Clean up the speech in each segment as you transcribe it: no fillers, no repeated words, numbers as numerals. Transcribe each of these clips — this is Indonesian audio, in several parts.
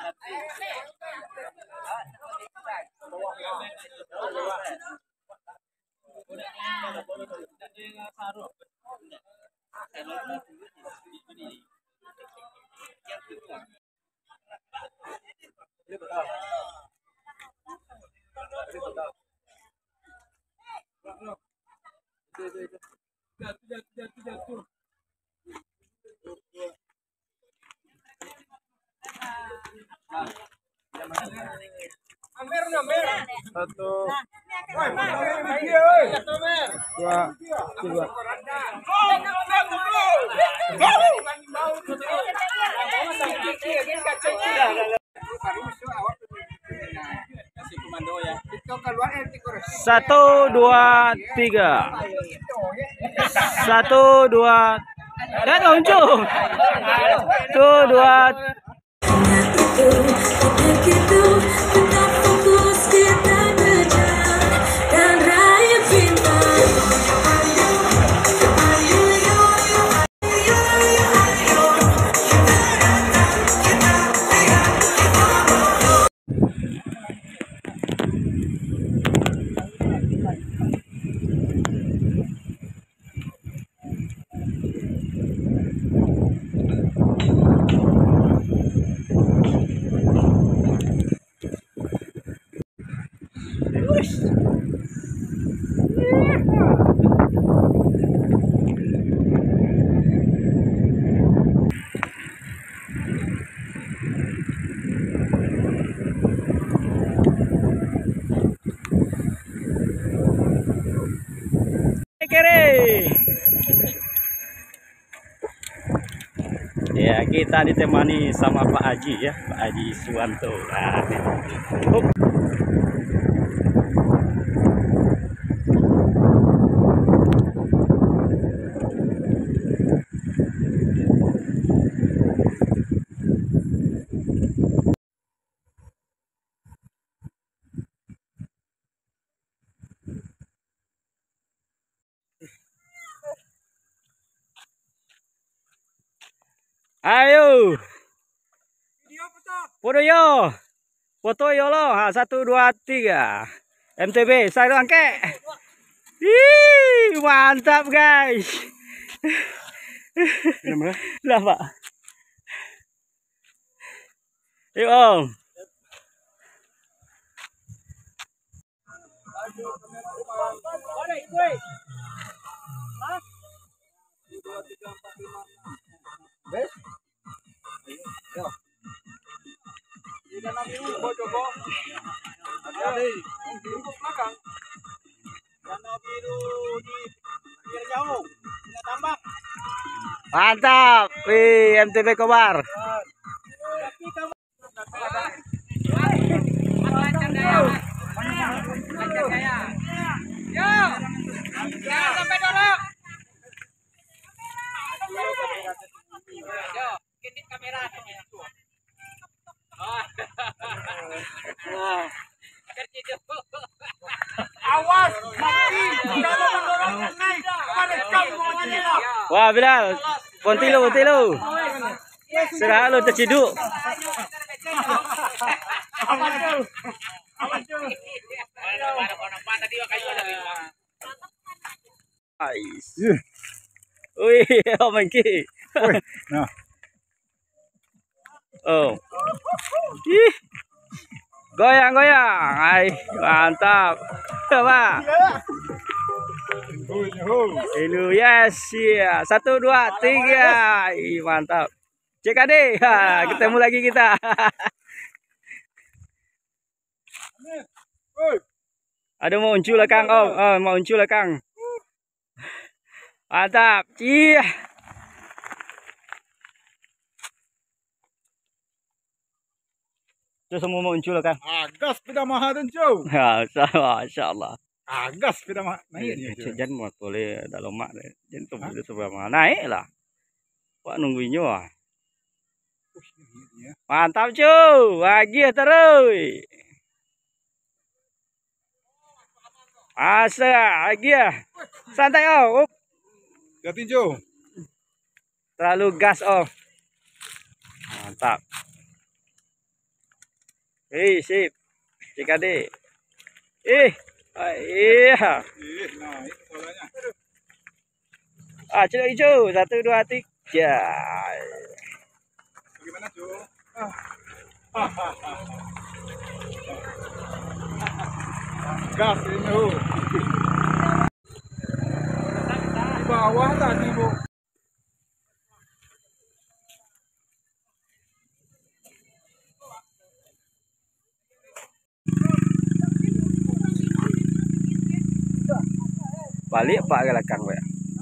Satu, dua, tiga. Satu, dua, tiga. Satu, dua. Dan unjuk. Satu, dua. Begitu tetap fokus kita berjalan dan raih bintang. Ya, kita ditemani sama Pak Haji ya, Pak Haji Suwanto. Ayo. Foto yo. Foto yo lo. 1 2 3. MTB saya angke. Ih, mantap guys. Lah, Pak. Yuk, Om. Bes. Ayo. Di dalam ini coba. Hati-hati. Di belakang. Warna biru di pinggir jauh. Tidak tambak. Mantap. Wih, MTB Kobar. Yo. Jangan sampai dorong. Yo, kedip kamera. Awas, mati. Jangan mendorong naik. Wah, Bilal. Pontilo. Serah lo terciduk. Wih, oh mangki. Nah. Oh. Ih. Goyang. Ay, mantap. Coba. Ini yes, ya. 1 2 3. Ih, mantap. CKD. Ha, ketemu lagi kita. Ada mau muncul lah Kang. Oh, mau muncul lah Kang. Mantap. Iya. Itu semua mau muncul lah Kang. Gas pida maha dan jauh. Ya, masyaallah. Gas pida maha naik. Jangan mau boleh dah lemak deh. Jangan tuh boleh seberapa mana naik lah. Pak nungguinnya wah. Mantap cuy. Lagi terus. Asa lagi ya. Santai oh. Lihat tinju. Terlalu gas oh. Mantap. Sip. CKD. Iya. Naik polanya. Celok hijau. 1, 2, 3. Bagaimana, Jo? Gas ini, Jo. Di bawah tadi, Bu. Balik Pak ke belakang, Pak.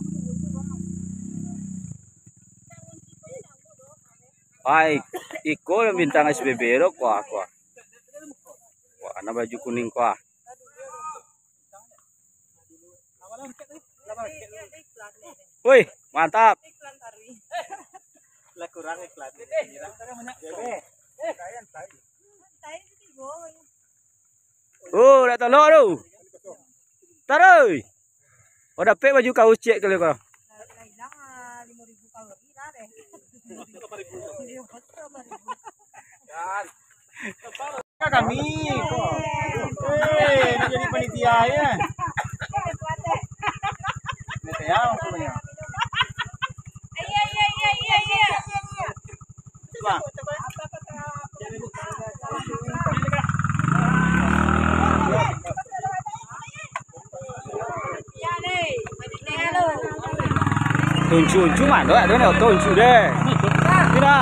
Baik, ikut bintang SBB lo kuah. Wah, ana baju kuning kuah. Wih, mantap. Lah kurang iklan. Dah tolong tu. Taruh. Oh, dapat baju kaos cek kali kau. Kami. Nak jadi panitia ya. Panitia maksudnya. Iya. Coba. Tuncu mana? Ada ni tuncu deh. Kira.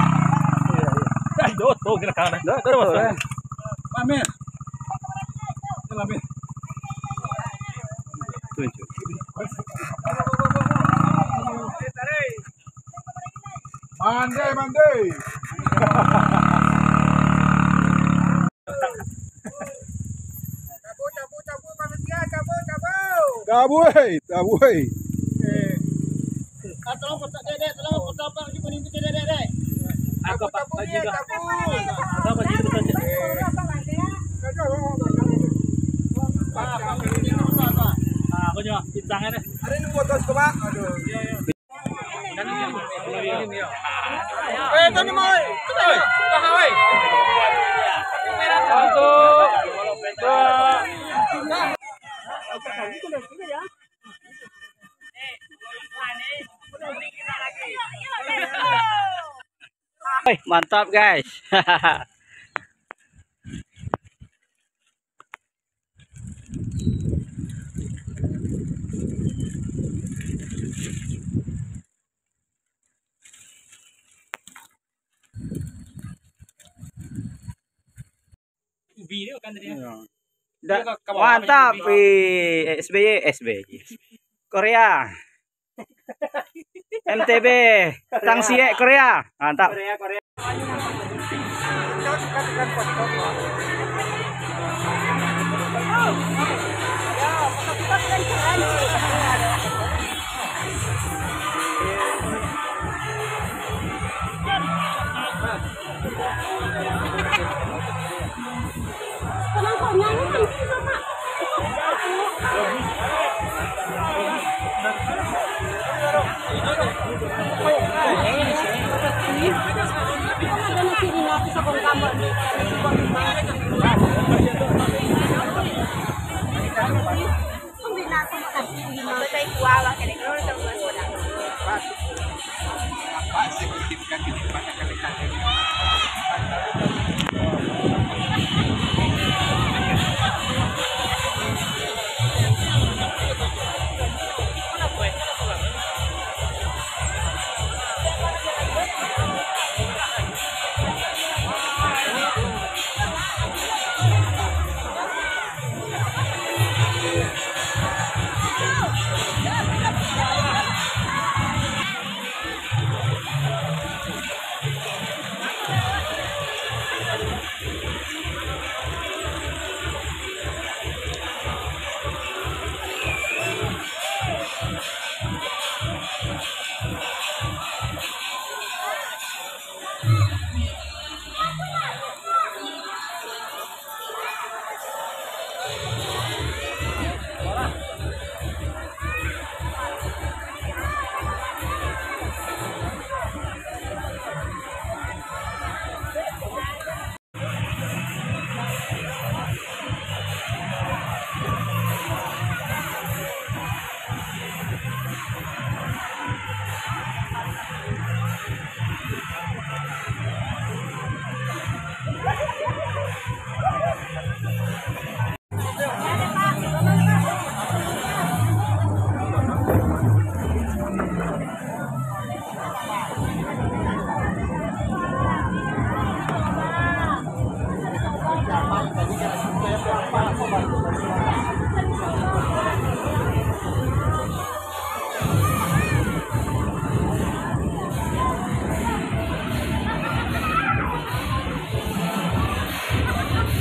Tuh kira kanan. Pamer. Pamer. Tuncu. Mandai. Cabut manusia, cabut. Cabut. Tolong kotak dedek, tolong kotak apa lagi paling kecil dedek. Aku pak baju dah. Apa baju tu saja. Aku juga pintangan deh. Ada ni motor coba. Aduh. Tani mai. Bahawai. Satu. Mantap guys. Ubi dia kan tadi. Mantap SBY Korea. MTB Tangsie Korea. Mantap.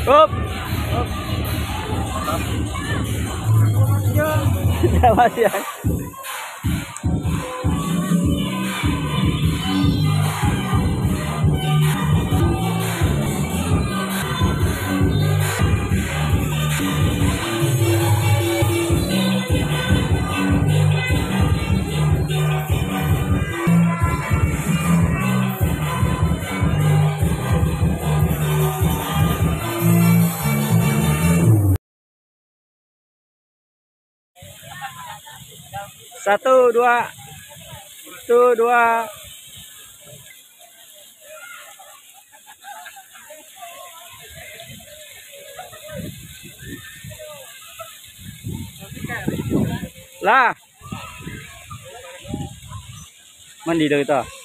Up. Selamat siang. Satu, dua. Lah. Mandi dah kita.